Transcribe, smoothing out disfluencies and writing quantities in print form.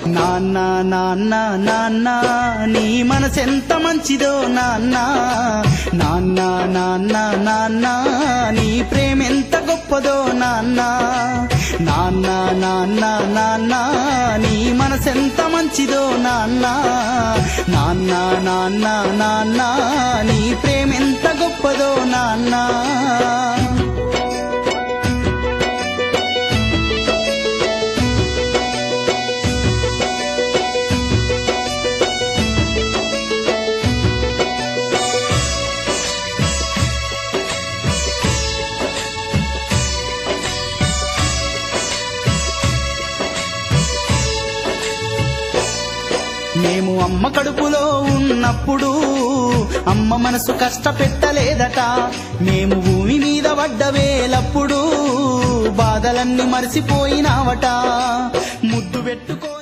నాన్న నాన్న నాన్న నీ మనసెంత మంచిదో నాన్న, నాన్న నాన్న నాన్న నీ ప్రేమెంత గొప్పదో నాన్న, నాన్న నాన్న నాన్న నీ మనసెంత మంచిదో నాన్న, నాన్న నాన్న నాన్న నీ ప్రేమెంత గొప్పదో నాన్న. మేము అమ్మ కడుపులో ఉన్నప్పుడు అమ్మ మనసు కష్టపెట్టలేదట, మేము భూమి మీద పడ్డ వేలప్పుడు బాధలన్నీ మరిసిపోయినావట, ముద్దు పెట్టుకో